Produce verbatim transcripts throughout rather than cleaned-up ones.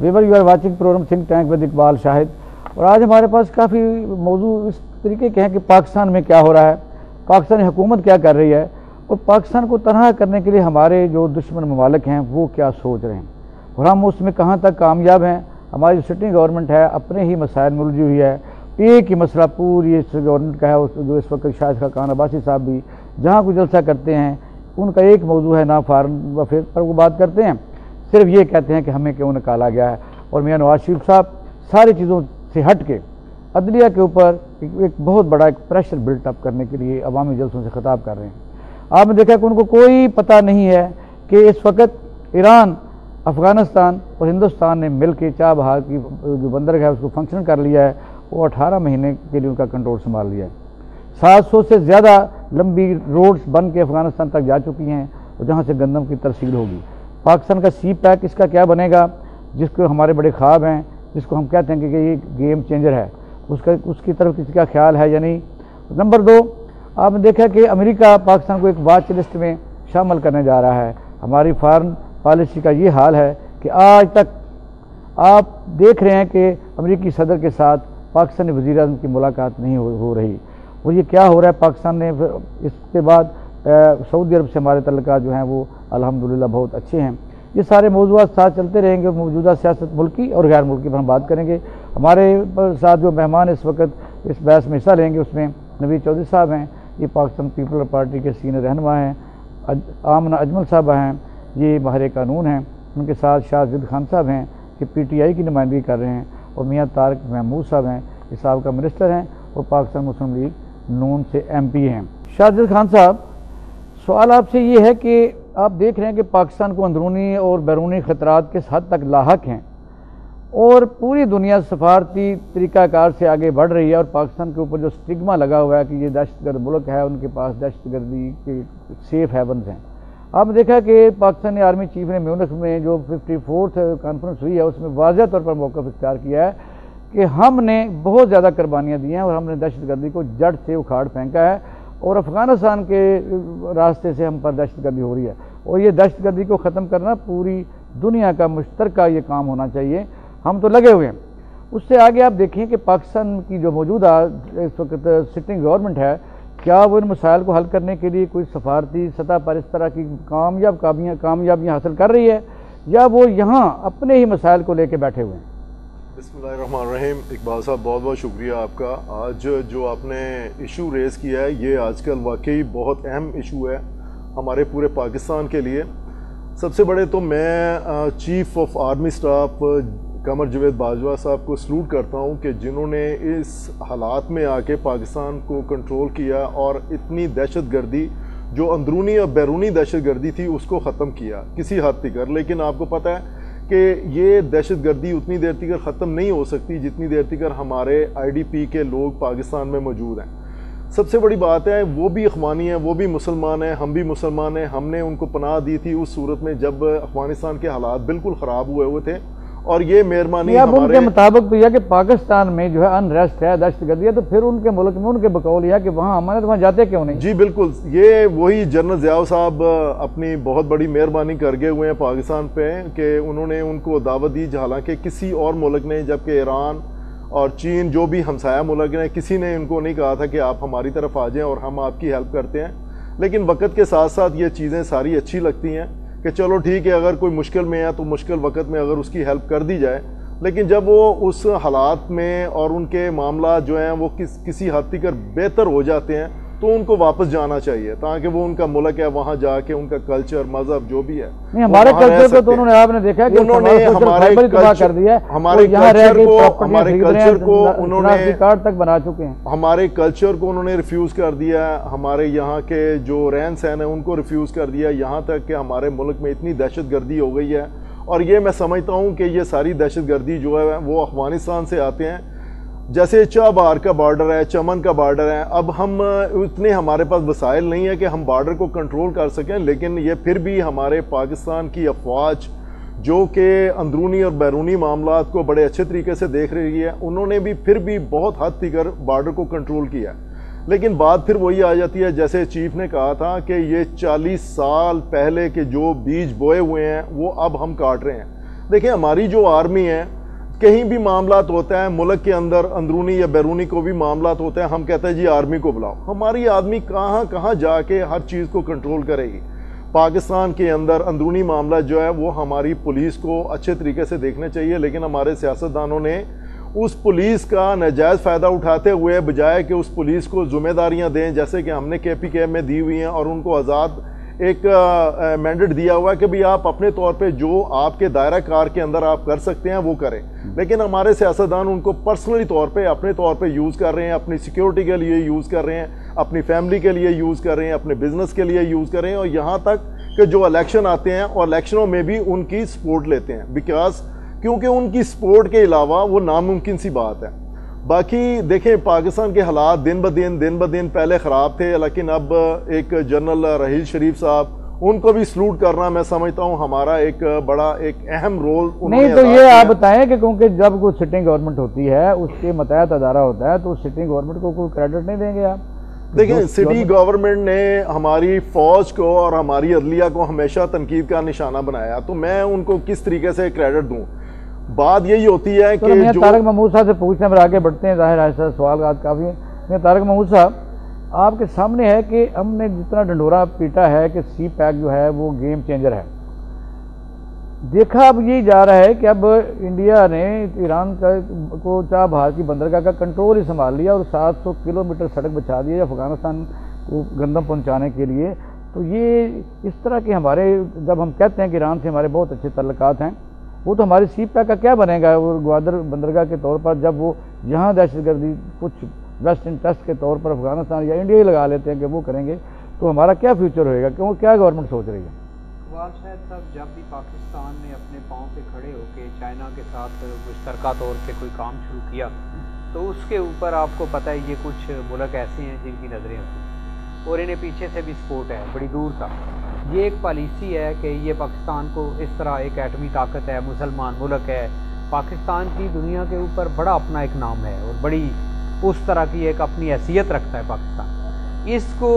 Weaver you are watching program think tank with Iqbal Shahid. और आज हमारे पास काफ़ी मौजू इस तरीके के हैं कि पाकिस्तान में क्या हो रहा है, पाकिस्तानी हुकूमत क्या कर रही है, और पाकिस्तान को तनहा करने के लिए हमारे जो दुश्मन ममालिक हैं वो क्या सोच रहे हैं, और हम उसमें कहाँ तक कामयाब हैं। हमारी जो सिटिंग गवर्नमेंट है अपने ही मसाइल में उलझी हुई है। एक ही मसला पूरी इस गवर्नमेंट का है, उस जो इस वक्त शाहिद खान अब्बासी साहब भी जहाँ कोई जलसा करते हैं उनका एक मौजू है, ना फार्म अफेयर पर वो बात करते हैं, सिर्फ ये कहते हैं कि हमें क्यों निकाला गया है। और मियां नवाज शरीफ साहब सारी चीज़ों से हट के अदलिया के ऊपर एक, एक बहुत बड़ा एक प्रेशर बिल्टअप करने के लिए अवामी जलसों से खिताब कर रहे हैं। आपने देखा कि उनको कोई पता नहीं है कि इस वक्त ईरान, अफ़गानिस्तान और हिंदुस्तान ने मिल के चाबहार की जो बंदरगाह है उसको फंक्शन कर लिया है। वो अठारह महीने के लिए उनका कंट्रोल संभाल लिया है। सात सौ से ज़्यादा लंबी रोड्स बन के अफ़गानिस्तान तक जा चुकी हैं और जहाँ से गंदम की तरसील होगी। पाकिस्तान का सी पैक इसका क्या बनेगा, जिसको हमारे बड़े ख्वाब हैं, जिसको हम कहते हैं कि ये गेम चेंजर है, उसका उसकी तरफ किसी का ख्याल है या नहीं। नंबर दो, आपने देखा कि अमेरिका पाकिस्तान को एक वाच लिस्ट में शामिल करने जा रहा है। हमारी फॉरेन पॉलिसी का ये हाल है कि आज तक आप देख रहे हैं कि अमेरिकी सदर के साथ पाकिस्तानी वज़ीर आज़म की मुलाकात नहीं हो, हो रही। और ये क्या हो रहा है, पाकिस्तान ने इसके बाद सऊदी अरब से हमारे तल्लुकात जो हैं वो अल्हम्दुलिल्लाह बहुत अच्छे हैं। ये सारे मौज़ूआत साथ चलते रहेंगे। मौजूदा सियासत मुल्की और गैर मुल्की पर हम बात करेंगे। हमारे साथ जो मेहमान इस वक्त इस बहस में हिस्सा लेंगे उसमें नवीद चौधरी साहब हैं, ये पाकिस्तान पीपल पार्टी के सीनियर रहनुमा हैं। आमना अजमल साहब हैं, ये माहिर कानून हैं। उनके साथ शाहजिद खान साहब हैं कि पी टी आई की नुमाइंदगी कर रहे हैं, और मियाँ तारिक महमूद साहब हैं, ये साहब मिनिस्टर हैं और पाकिस्तान मुस्लिम लीग नून से एम पी हैं। शाहजिद खान साहब, सवाल आपसे ये है कि आप देख रहे हैं कि पाकिस्तान को अंदरूनी और बैरूनी ख़तरात किस हद तक लाहक हैं, और पूरी दुनिया सफारती तरीक़ाकार से आगे बढ़ रही है, और पाकिस्तान के ऊपर जो स्टिग्मा लगा हुआ है कि ये दहशतगर्द मुल्क है, उनके पास दहशतगर्दी के सेफ हेवन्स हैं। आपने देखा कि पाकिस्तानी आर्मी चीफ ने म्यूनिख में जो फिफ्टी फोर्थ कॉन्फ्रेंस हुई है उसमें वाज़ह तौर पर मौक़िफ़ इख्तियार किया है कि हमने बहुत ज़्यादा कुर्बानियाँ दी हैं और हमने दहशतगर्दी को जड़ से उखाड़ फेंका है, और अफ़गानिस्तान के रास्ते से हम पर दहशतगर्दी हो रही है, और ये दहशतगर्दी को ख़त्म करना पूरी दुनिया का मुश्तरका ये काम होना चाहिए। हम तो लगे हुए हैं। उससे आगे आप देखें कि पाकिस्तान की जो मौजूदा इस वक्त सिटिंग गवर्नमेंट है, क्या वो इन मसाइल को हल करने के लिए कोई सफारती सतह पर इस तरह की कामयाब कामयाबियाँ कामयाबियाँ हासिल कर रही है, या वो यहाँ अपने ही मसाइल को लेके बैठे हुए हैं। बिस्मिल्लाहिर्रहमानिर्रहीम। इकबाल साहब, बहुत बहुत शुक्रिया आपका। आज जो आपने इशू रेज़ किया है ये आजकल वाकई बहुत अहम इशू है हमारे पूरे पाकिस्तान के लिए। सबसे बड़े तो मैं chief of army staff Qamar Javed Bajwa Sahab को सलूट करता हूँ कि जिन्होंने इस हालात में आके पाकिस्तान को कंट्रोल किया और इतनी दहशत गर्दी जो अंदरूनी और बैरूनी दहशत गर्दी थी उसको ख़त्म किया किसी हद तक। लेकिन आपको पता है कि ये दहशत गर्दी उतनी देर तक ख़त्म नहीं हो सकती जितनी देर तक हमारे आई डी पी के लोग पाकिस्तान में मौजूद हैं। सबसे बड़ी बात है वो भी अफ़गानी हैं, वो भी मुसलमान हैं, हम भी मुसलमान हैं। हमने उनको पनाह दी थी उस सूरत में जब अफ़गानिस्तान के हालात बिल्कुल ख़राब हुए हुए थे, और ये मेहरबानी हमारे उनके मुताबिक तो यह कि पाकिस्तान में जो है अनरेस्ट है, दहशतगर्दी है, तो फिर उनके मुल्क में उनके बकौल यह कि वहाँ हमारे तो वहाँ जाते क्यों नहीं। जी बिल्कुल, ये वही जनरल ज़िया साहब अपनी बहुत बड़ी मेहरबानी कर गए हुए हैं पाकिस्तान पे कि उन्होंने उनको दावत दी, हालांकि किसी और मुल्क ने, जबकि ईरान और चीन जो भी हमसाया मुल्क ने, किसी ने उनको नहीं कहा था कि आप हमारी तरफ आ जाएँ और हम आपकी हेल्प करते हैं। लेकिन वक्त के साथ साथ ये चीज़ें सारी अच्छी लगती हैं कि चलो ठीक है, अगर कोई मुश्किल में है तो मुश्किल वक्त में अगर उसकी हेल्प कर दी जाए। लेकिन जब वो उस हालात में और उनके मामला जो हैं वो किस किसी हद तक बेहतर हो जाते हैं तो उनको वापस जाना चाहिए, ताकि वो उनका मुल्क है वहाँ जाके उनका कल्चर मज़हब जो भी है नहीं, हमारे कल्चर को तो उन्होंने आपने देखा कि उन्होंने हमारे कर दिया, हमारे कल्चर को हमारे कल्चर को उन्होंने कार्ड तक बना चुके हैं, हमारे कल्चर को उन्होंने रिफ्यूज़ कर दिया, हमारे यहाँ के जो रहन सहन है उनको रिफ्यूज़ कर दिया, यहाँ तक कि हमारे मुल्क में इतनी दहशत गर्दी हो गई है। और ये मैं समझता हूँ कि ये सारी दहशत गर्दी जो है वो अफ़गानिस्तान से आते हैं। जैसे चाबहार का बॉर्डर है, चमन का बॉर्डर है, अब हम इतने हमारे पास वसाइल नहीं है कि हम बॉर्डर को कंट्रोल कर सकें, लेकिन ये फिर भी हमारे पाकिस्तान की अफवाज जो कि अंदरूनी और बैरूनी मामलात को बड़े अच्छे तरीके से देख रही है, उन्होंने भी फिर भी बहुत हद तक बॉर्डर को कंट्रोल किया। लेकिन बात फिर वही आ जाती है, जैसे चीफ ने कहा था कि ये चालीस साल पहले के जो बीज बोए हुए हैं वो अब हम काट रहे हैं। देखिए हमारी जो आर्मी है, कहीं भी मामला होता है मुल्क के अंदर, अंदरूनी या बैरूनी को भी मामला होते हैं, हम कहते हैं जी आर्मी को बुलाओ। हमारी आदमी कहाँ कहाँ जाके हर चीज़ को कंट्रोल करेगी। पाकिस्तान के अंदर अंदरूनी मामला जो है वो हमारी पुलिस को अच्छे तरीके से देखने चाहिए, लेकिन हमारे सियासतदानों ने उस पुलिस का नाजायज़ फ़ायदा उठाते हुए बजाय कि उस पुलिस को ज़िम्मेदारियां दें, जैसे कि हमने के पी के में दी हुई हैं और उनको आज़ाद एक मैंडेट दिया हुआ है कि भाई आप अपने तौर पे जो आपके दायरा कार के अंदर आप कर सकते हैं वो करें, लेकिन हमारे सियासतदान उनको पर्सनली तौर पे अपने तौर पे यूज़ कर रहे हैं, अपनी सिक्योरिटी के लिए यूज़ कर रहे हैं, अपनी फैमिली के लिए यूज़ कर रहे हैं, अपने बिजनेस के लिए यूज़ कर रहे हैं, और यहाँ तक कि जो इलेक्शन आते हैं और इलेक्शनों में भी उनकी सपोर्ट लेते हैं, बिकॉज क्योंकि उनकी सपोर्ट के अलावा वो नामुमकिन सी बात है। बाकी देखें पाकिस्तान के हालात दिन ब दिन दिन ब दिन पहले ख़राब थे, लेकिन अब एक जनरल रहील शरीफ साहब, उनको भी सलूट करना मैं समझता हूँ हमारा एक बड़ा एक अहम रोल नहीं। तो ये आप बताएं कि क्योंकि जब कोई सिटिंग गवर्नमेंट होती है उसके मतहत अदारा होता है, तो सिटिंग गवर्नमेंट को कोई क्रेडिट नहीं देंगे आप? देखिए सिटी गवर्नमेंट ने हमारी फ़ौज को और हमारी अदलिया को हमेशा तनकीद का निशाना बनाया, तो मैं उनको किस तरीके से क्रेडिट दूँ? बात यही होती है कि तो जो तारक महमूद साहब से पूछते हैं, फिर आगे बढ़ते हैं। जाहिर है सर सवाल आज काफ़ी है। मैं तारक महमूद साहब, आपके सामने है कि हमने जितना डंडोरा पीटा है कि सी पैक जो है वो गेम चेंजर है, देखा अब यही जा रहा है कि अब इंडिया ने ईरान का को चाबहार की बंदरगाह का कंट्रोल ही संभाल लिया और सात सौ किलोमीटर सड़क बचा दी है अफगानिस्तान को गंदम पहुंचाने के लिए। तो ये इस तरह के हमारे, जब हम कहते हैं कि ईरान से हमारे बहुत अच्छे तल्लुकात हैं, वो तो हमारे सी पैक का क्या बनेगा वो ग्वादर बंदरगाह के तौर पर, जब वो यहाँ दहशतगर्दी कुछ वेस्ट इंटरेस्ट के तौर पर अफगानिस्तान या इंडिया ही लगा लेते हैं कि वो करेंगे, तो हमारा क्या फ्यूचर होएगा? क्यों, क्या गवर्नमेंट सोच रही है? इकबाल शायद साहब, जब भी पाकिस्तान ने अपने पाँव पे खड़े होकर चाइना के साथ मुश्तरका तौर पे कोई काम शुरू किया, तो उसके ऊपर आपको पता है ये कुछ मुल्क ऐसे हैं जिनकी नज़रें होती और इन्हें पीछे से भी सपोर्ट है बड़ी दूर तक। ये एक पॉलिसी है कि ये पाकिस्तान को इस तरह एक एटमी ताकत है, मुसलमान मुल्क है, पाकिस्तान की दुनिया के ऊपर बड़ा अपना एक नाम है और बड़ी उस तरह की एक अपनी हैसियत रखता है पाकिस्तान। इसको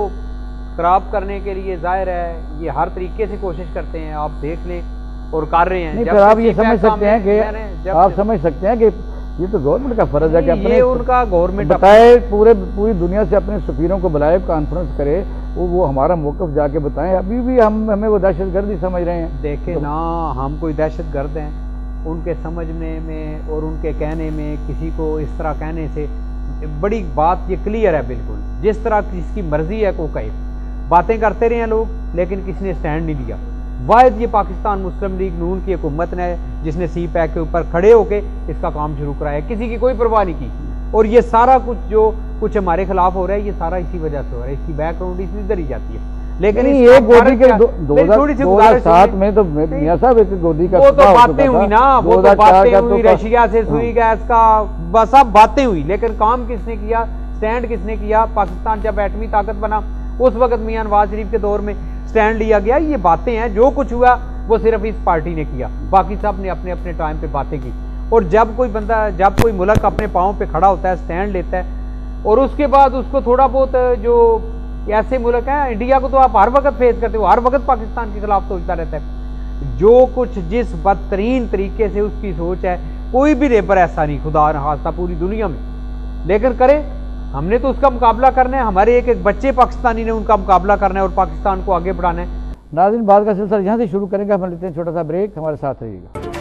खराब करने के लिए जाहिर है ये हर तरीके से कोशिश करते हैं, आप देख लें और कर रहे हैं। नहीं, फिर आप ये समझ सकते हैं कि आप समझ सकते हैं कि ये तो गवर्नमेंट का फर्ज है कि अपने ये उनका गवर्नमेंट बताए, पूरे पूरी दुनिया से अपने सफीरों को बुलाए, कॉन्फ्रेंस करे, वो वो हमारा मौक़िफ़ जाके बताएं। अभी भी हम हमें वो दहशतगर्दी समझ रहे हैं। देखें तो, ना हम कोई दहशतगर्द हैं, उनके समझने में और उनके कहने में, किसी को इस तरह कहने से बड़ी बात ये क्लियर है बिल्कुल। जिस तरह किसकी मर्जी है को कहे, बातें करते रहे हैं लोग, लेकिन किसी ने स्टैंड नहीं लिया। वाहिद ये पाकिस्तान मुस्लिम लीग नून की हुकूमत ने जिसने सी पैक के ऊपर खड़े होके इसका काम शुरू कराया, किसी की कोई परवाह नहीं की। और ये सारा कुछ जो कुछ हमारे खिलाफ हो रहा है, ये सारा इसी वजह से हो रहा है। इसकी बैकग्राउंड इसी इधर ही जाती है। लेकिन ये गोदी के दो हजार सात में तो मियां साहब एक गोदी का वो तो बातें हुई ना, वो तो बातें हुई, रशिया से सुई गैस का बस अब बातें हुई, लेकिन काम किसने किया, स्टैंड किसने किया? पाकिस्तान जब एटमी ताकत बना उस वक्त मियां नवाज शरीफ के दौर में स्टैंड लिया गया। ये बातें हैं, जो कुछ हुआ वो सिर्फ इस पार्टी ने किया, बाकी सब ने अपने अपने टाइम पे बातें की। और जब कोई बंदा, जब कोई मुल्क अपने पाँव पे खड़ा होता है, स्टैंड लेता है, और उसके बाद उसको थोड़ा बहुत जो ऐसे मुल्क हैं, इंडिया को तो आप हर वक्त फेस करते हो, हर वक्त पाकिस्तान के खिलाफ सोचता रहता है। जो कुछ जिस बदतरीन तरीके से उसकी सोच है, कोई भी लेबर ऐसा नहीं खुदा न खास्ता पूरी दुनिया में, लेकिन करे हमने तो उसका मुकाबला करना है। हमारे एक एक बच्चे पाकिस्तानी ने उनका मुकाबला करना है और पाकिस्तान को आगे बढ़ाना है। नाज़रीन, बात का सिलसिला यहाँ से शुरू करेंगे। हम लेते हैं छोटा सा ब्रेक, हमारे साथ रहिएगा।